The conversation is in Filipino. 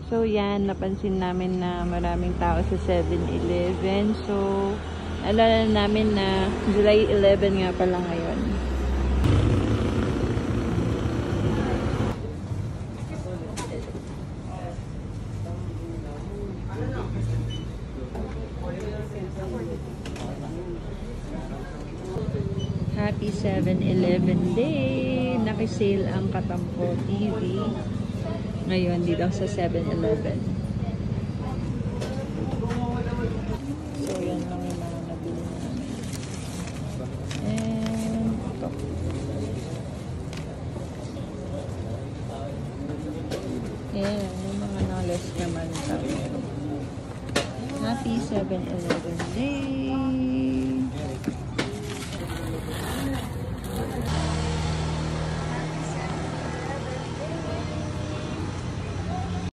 So, yan, napansin namin na maraming tao sa 7-Eleven. So, naalala namin na July 11 nga pala ngayon. Happy 7-Eleven Day! Nakisale ang Katampo TV. Ngayon, dito sa 7-Eleven. So, yan lang yung mga nabili namin. And, ito. Ayan, yung mga knowledge naman. Happy 7-Eleven Day!